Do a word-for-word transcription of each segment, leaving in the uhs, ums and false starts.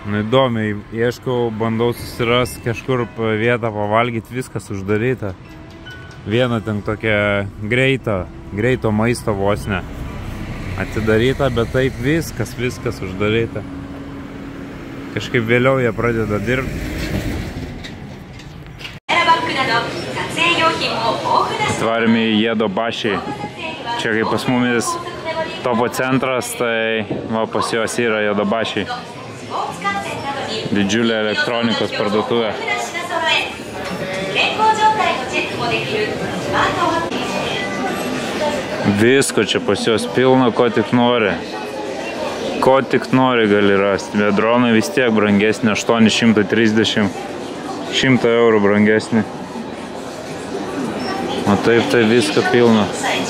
Nu įdomiai, ieškau, bandau susirasti kažkur vietą pavalgyti, viskas uždaryta. Viena ten tokia greito, greito maisto vos ne atidaryta, bet taip viskas, viskas uždaryta. Kažkaip vėliau jie pradeda dirbti. Atvarėme į Jedobašį. Čia kaip pas mumis topo centras, tai va, pas juos yra Jedobašį. Didžiulė elektronikos parduotuvė. Visko čia pas juos pilna, ko tik nori. Ko tik nori gali rasti. Bet dronai vis tiek brangesni, aštuoni šimtai trisdešimt, šimtą eurų brangesni. O taip tai visko pilna.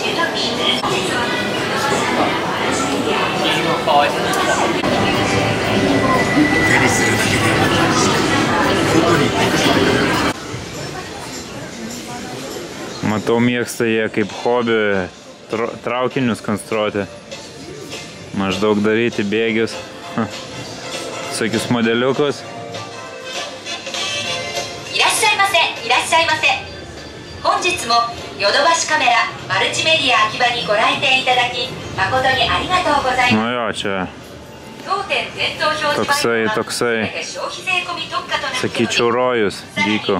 Matau, mėgsta jie kaip hobį traukinius konstruoti. Maždaug daryti bėgius. Visokius modeliukus. Nu jo, čia toksai, toksai, sakyčiau, rojus dyko.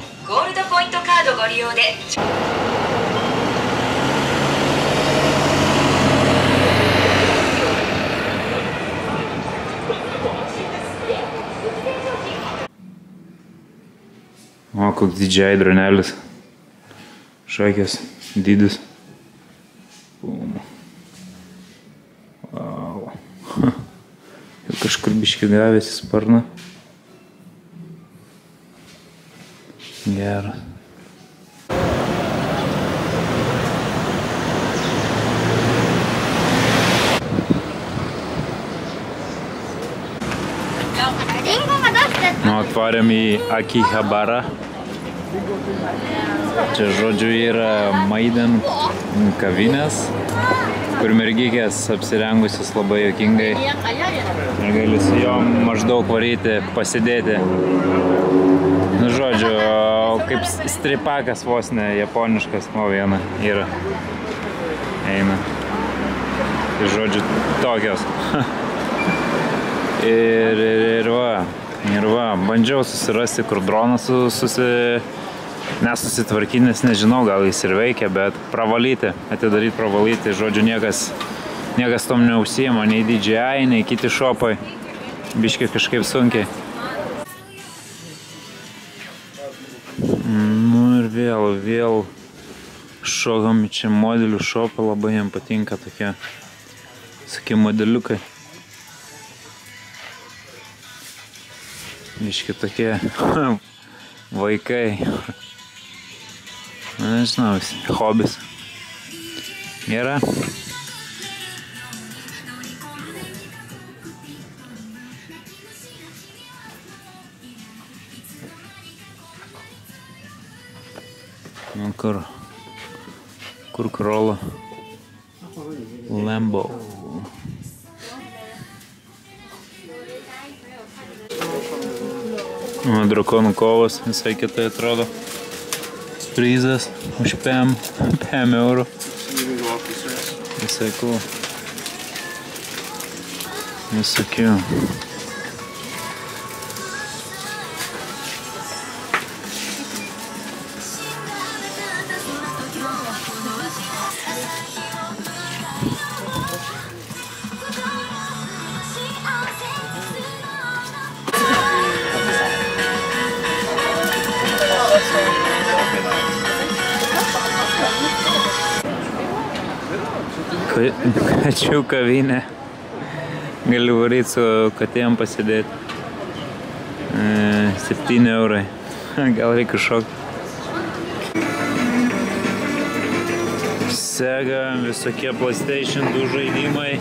O, koks didžiai dronelis. Šakės, dydis. Wow. Jau kažkur biškį gavėsi sparną. Geras. Nu, atvarėm į Akihabara. Čia, žodžiu, yra Maiden kavinės, kur mergikės apsirengusios labai juokingai. Ir gali su jom maždaug varyti, pasidėti. Nu, žodžiu, kaip stripakas vos ne, japoniškas, o viena yra. Eina. Tai, žodžiu, tokios. Ir, ir, ir va, ir va, bandžiau susirasti, kur dronas susi... nesusitvarkyti, nes nežinau, gal jis ir veikia, bet pravalyti, atidaryti, pravalyti, žodžiu, niekas, niekas tom neužsiima, nei D J I, nei kiti šopai, biškiai kažkaip sunkiai. Nu ir vėl, vėl šokam čia modelių šopą, labai jam patinka tokie, sakie, modeliukai. Biškiai tokie vaikai. Nežinau, hobis. Gera. Nu kur? Kur Corolla? Lambo. Nu, drakonų kovas visai kitai atrodo. Prizas už pem eurų. Visai cool. Visokių. Kačių kavinė. Galiu varyti su katėm pasidėti. septyni eurai. Gal reikia šokti. Sega, visokie PlayStation du žaidimai.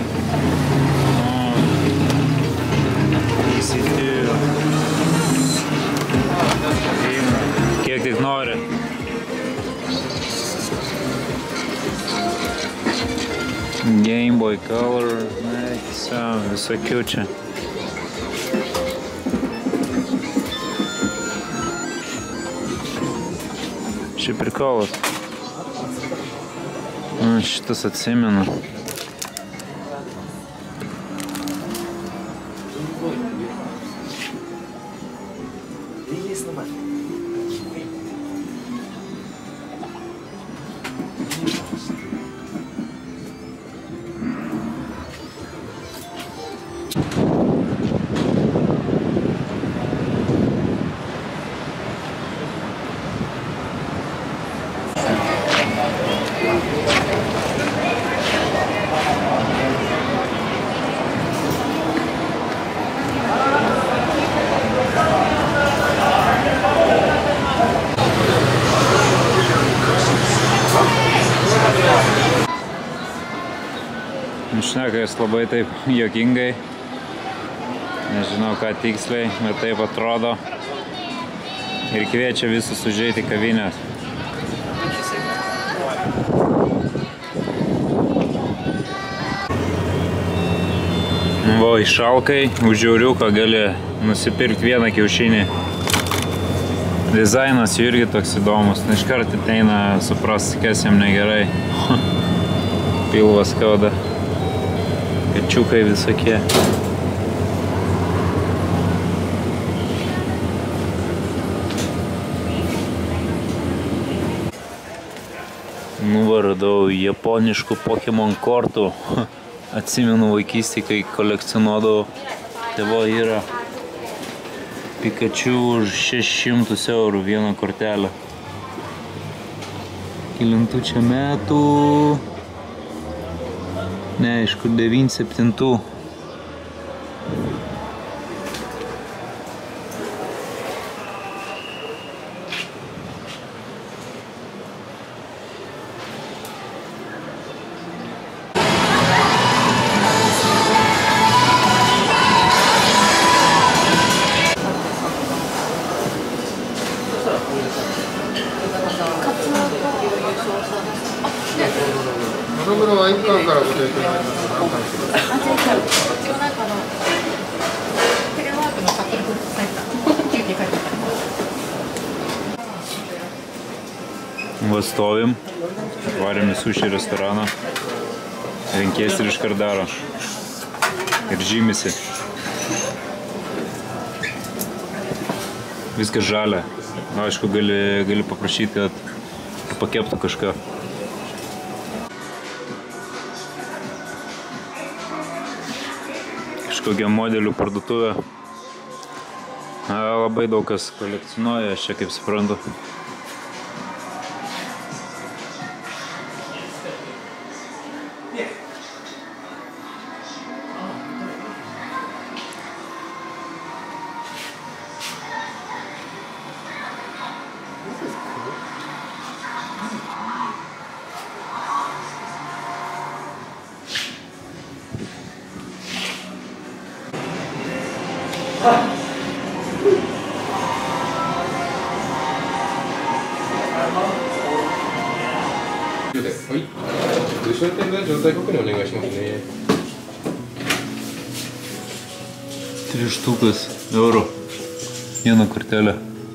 Kiek tik nori. Game Boy Color, visokių čia. čia prikolas. Šitas atsimenu. Šneka jis labai taip juokingai, nežinau ką tiksliai, bet taip atrodo ir kviečia visus užeiti į kavinės. Va, išalkai, už euriuką gali nusipirkti vieną kiaušinį. Dizainas jų irgi toks įdomus, iškart ateina suprasti, kas jam negerai. Pilvas skauda. Kačiukai visokie. Nuvaradau japoniškų Pokemon kortų. Atsimenu vaikystį, kai kolekcionuodavau. Tai va yra Pikachu už šešis šimtus eurų vieną kortelę. Kelintų čia metų? Neaišku, devyniasdešimt septintų. Va stovim, varėm į sushi restoraną, renkės ir iškart daro ir žymisi. Viskas žalia. Aišku, gali, gali paprašyti, kad pakeptų kažką. Kažkokia modelių parduotuvė. Labai daug kas kolekcionuoja, aš čia kaip suprantu. Tris štukas eurų. Vieną kortelę.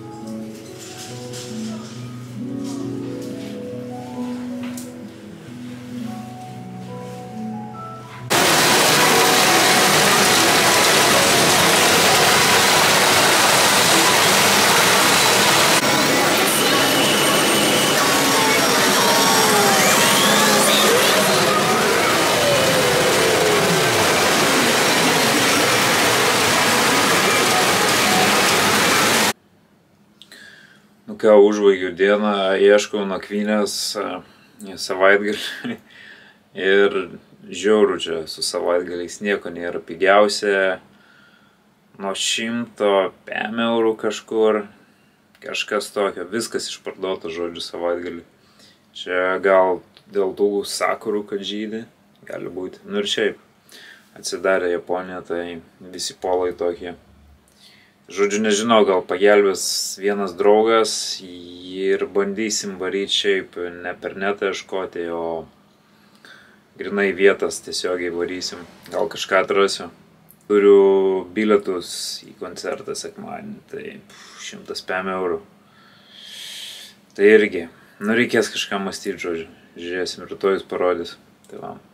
Ką užbaigiu dieną, ieškau nakvynės savaitgalį ir žiauru čia su savaitgaliais nieko nėra pigiausia, nuo šimto pem eurų kažkur, kažkas tokio, viskas išparduota žodžiu savaitgalį. Čia gal dėl tų sakurų, kad žydi, gali būti, nu ir šiaip atsidarė Japonija, tai visi polai tokie. Žodžiu, nežinau, gal pagelbės vienas draugas ir bandysim varyti šiaip ne per netą ieškoti, o grinai vietas tiesiogiai varysim. Gal kažką atrasiu. Turiu bilietus į koncertą sekmadienį, tai šimtas pem eurų. Tai irgi Nu, reikės kažką mąstyti, žodžiu. Žiūrėsim, rytojus parodys. Tai va.